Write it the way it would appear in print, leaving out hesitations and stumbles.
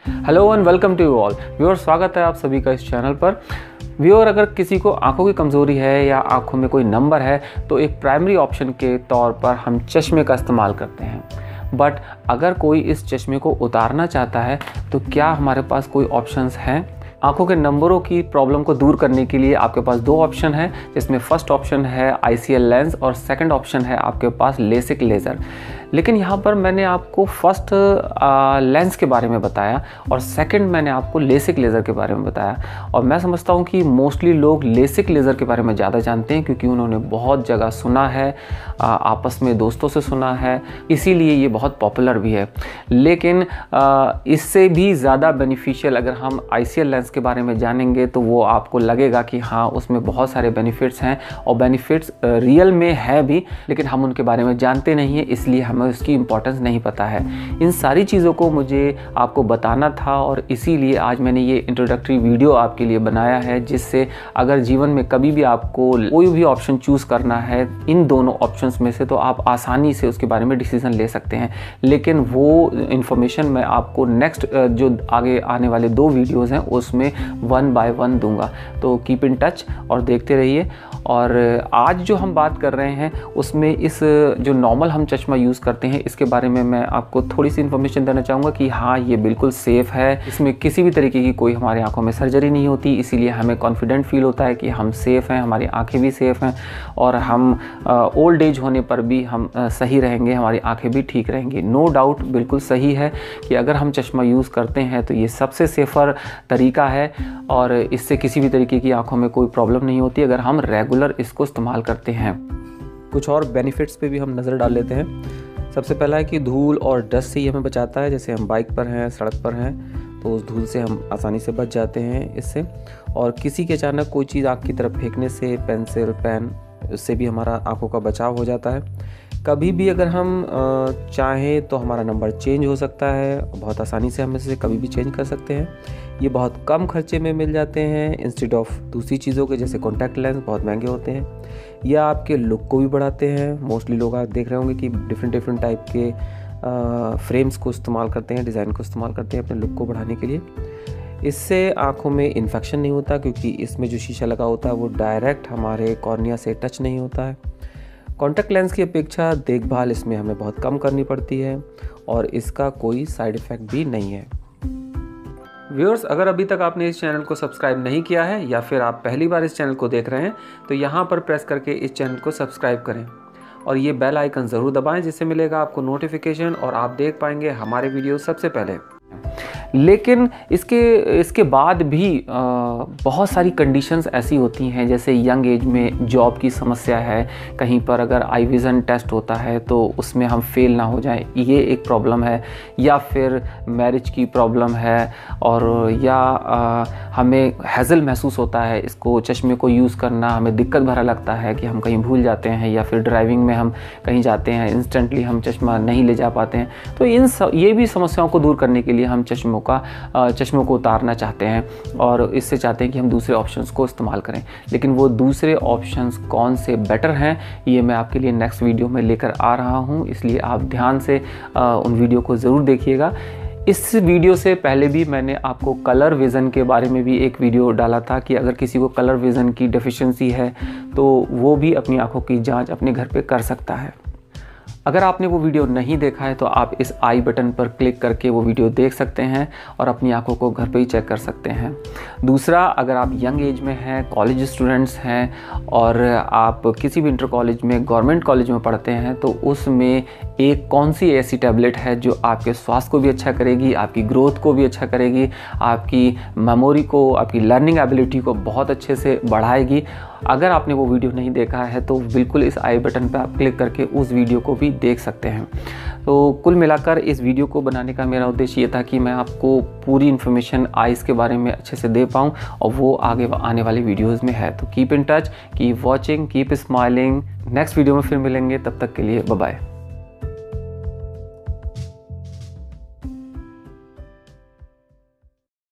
Hello and welcome to you all viewer, स्वागत है आप सभी का इस चैनल पर। व्यूअर, अगर किसी को आंखों की कमज़ोरी है या आंखों में कोई नंबर है तो एक प्राइमरी ऑप्शन के तौर पर हम चश्मे का इस्तेमाल करते हैं। बट अगर कोई इस चश्मे को उतारना चाहता है तो क्या हमारे पास कोई ऑप्शंस हैं? आंखों के नंबरों की प्रॉब्लम को दूर करने के लिए आपके पास दो ऑप्शन है, जिसमें फर्स्ट ऑप्शन है ICL लेंस और सेकंड ऑप्शन है आपके पास लेसिक लेज़र। लेकिन यहाँ पर मैंने आपको फर्स्ट लेंस के बारे में बताया और सेकंड मैंने आपको लेसिक लेज़र के बारे में बताया। और मैं समझता हूँ कि मोस्टली लोग लेसिक लेज़र के बारे में ज़्यादा जानते हैं क्योंकि उन्होंने बहुत जगह सुना है, आपस में दोस्तों से सुना है, इसीलिए ये बहुत पॉपुलर भी है। लेकिन इससे भी ज़्यादा बेनिफिशियल अगर हम ICL लेंस के बारे में जानेंगे तो वो आपको लगेगा कि हाँ, उसमें बहुत सारे बेनिफिट्स हैं और बेनिफिट्स रियल में है भी, लेकिन हम उनके बारे में जानते नहीं हैं, इसलिए हमें उसकी इम्पोर्टेंस नहीं पता है। इन सारी चीज़ों को मुझे आपको बताना था और इसीलिए आज मैंने ये इंट्रोडक्टरी वीडियो आपके लिए बनाया है, जिससे अगर जीवन में कभी भी आपको कोई भी ऑप्शन चूज़ करना है इन दोनों ऑप्शंस में से, तो आप आसानी से उसके बारे में डिसीजन ले सकते हैं। लेकिन वो इन्फॉर्मेशन मैं आपको नेक्स्ट जो आगे आने वाले दो वीडियोज़ हैं उसमें 1 बाय 1 दूंगा। तो कीप इन टच और देखते रहिए। और आज जो हम बात कर रहे हैं उसमें इस जो नॉर्मल हम चश्मा यूज़ करते हैं इसके बारे में मैं आपको थोड़ी सी इन्फॉर्मेशन देना चाहूँगा कि हाँ, ये बिल्कुल सेफ़ है, इसमें किसी भी तरीके की कोई हमारी आंखों में सर्जरी नहीं होती, इसीलिए हमें कॉन्फिडेंट फील होता है कि हम सेफ़ हैं, हमारी आंखें भी सेफ़ हैं और हम ओल्ड एज होने पर भी हम सही रहेंगे, हमारी आंखें भी ठीक रहेंगी। नो डाउट बिल्कुल सही है कि अगर हम चश्मा यूज़ करते हैं तो ये सबसे सेफ़र तरीका है और इससे किसी भी तरीके की आंखों में कोई प्रॉब्लम नहीं होती अगर हम रेगुलर इसको इस्तेमाल करते हैं। कुछ और बेनिफिट्स पे भी हम नज़र डाल लेते हैं। सबसे पहला है कि धूल और डस्ट से ही हमें बचाता है। जैसे हम बाइक पर हैं, सड़क पर हैं, तो उस धूल से हम आसानी से बच जाते हैं इससे। और किसी के अचानक कोई चीज़ आँख की तरफ फेंकने से, पेंसिल, पेन, उससे भी हमारा आँखों का बचाव हो जाता है। कभी भी अगर हम चाहें तो हमारा नंबर चेंज हो सकता है, बहुत आसानी से हम इसे कभी भी चेंज कर सकते हैं। ये बहुत कम खर्चे में मिल जाते हैं इंस्टेड ऑफ दूसरी चीज़ों के, जैसे कॉन्टैक्ट लेंस बहुत महंगे होते हैं। या आपके लुक को भी बढ़ाते हैं। मोस्टली लोग आप देख रहे होंगे कि डिफरेंट टाइप के फ्रेम्स को इस्तेमाल करते हैं, डिज़ाइन को इस्तेमाल करते हैं अपने लुक को बढ़ाने के लिए। इससे आँखों में इन्फेक्शन नहीं होता क्योंकि इसमें जो शीशा लगा होता है वो डायरेक्ट हमारे कॉर्निया से टच नहीं होता है। कॉन्टैक्ट लेंस की अपेक्षा देखभाल इसमें हमें बहुत कम करनी पड़ती है और इसका कोई साइड इफ़ेक्ट भी नहीं है। व्यूअर्स, अगर अभी तक आपने इस चैनल को सब्सक्राइब नहीं किया है या फिर आप पहली बार इस चैनल को देख रहे हैं तो यहाँ पर प्रेस करके इस चैनल को सब्सक्राइब करें और ये बेल आइकन ज़रूर दबाएं, जिससे मिलेगा आपको नोटिफिकेशन और आप देख पाएंगे हमारे वीडियो सबसे पहले। लेकिन इसके बाद भी बहुत सारी कंडीशंस ऐसी होती हैं, जैसे यंग एज में जॉब की समस्या है, कहीं पर अगर आई विज़न टेस्ट होता है तो उसमें हम फेल ना हो जाएं, ये एक प्रॉब्लम है। या फिर मैरिज की प्रॉब्लम है और या हमें हैज़ल महसूस होता है, इसको चश्मे को यूज़ करना हमें दिक्कत भरा लगता है कि हम कहीं भूल जाते हैं, या फिर ड्राइविंग में हम कहीं जाते हैं इंस्टेंटली हम चश्मा नहीं ले जा पाते हैं। तो ये भी समस्याओं को दूर करने के लिए हम चश्मों को उतारना चाहते हैं और इससे चाहते हैं कि हम दूसरे ऑप्शंस को इस्तेमाल करें। लेकिन वो दूसरे ऑप्शंस कौन से बेटर हैं ये मैं आपके लिए नेक्स्ट वीडियो में लेकर आ रहा हूं, इसलिए आप ध्यान से उन वीडियो को ज़रूर देखिएगा। इस वीडियो से पहले भी मैंने आपको कलर विज़न के बारे में भी एक वीडियो डाला था कि अगर किसी को कलर विज़न की डेफिशिएंसी है तो वो भी अपनी आँखों की जाँच अपने घर पे कर सकता है। अगर आपने वो वीडियो नहीं देखा है तो आप इस आई बटन पर क्लिक करके वो वीडियो देख सकते हैं और अपनी आंखों को घर पे ही चेक कर सकते हैं। दूसरा, अगर आप यंग एज में हैं, कॉलेज स्टूडेंट्स हैं और आप किसी भी इंटर कॉलेज में, गवर्नमेंट कॉलेज में पढ़ते हैं, तो उसमें एक कौन सी ऐसी टैबलेट है जो आपके स्वास्थ्य को भी अच्छा करेगी, आपकी ग्रोथ को भी अच्छा करेगी, आपकी मेमोरी को, आपकी लर्निंग एबिलिटी को बहुत अच्छे से बढ़ाएगी। अगर आपने वो वीडियो नहीं देखा है तो बिल्कुल इस आई बटन पर आप क्लिक करके उस वीडियो को भी देख सकते हैं। तो कुल मिलाकर इस वीडियो को बनाने का मेरा उद्देश्य ये था कि मैं आपको पूरी इन्फॉर्मेशन आइज़ के बारे में अच्छे से दे पाऊँ और वो आगे आने वाली वीडियोस में है। तो keep in touch, keep watching, keep smiling. Next video में फिर मिलेंगे, तब तक के लिए बाय बाय।